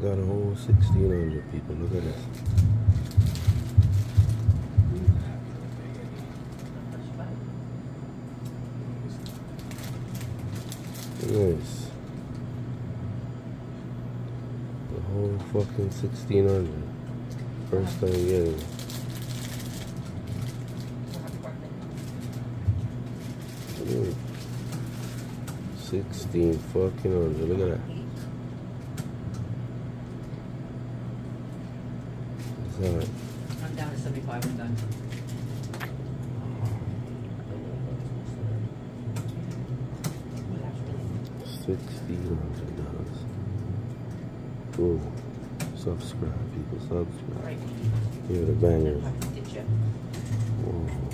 got a whole 1,600 people. Look at this. Nice. The whole fucking 1,600. First time getting it. 16 fucking hundred. Look at that. What's that? I'm down to 75. I'm done. $1,600. Cool. Subscribe, people. Subscribe. Give it a banger. Whoa.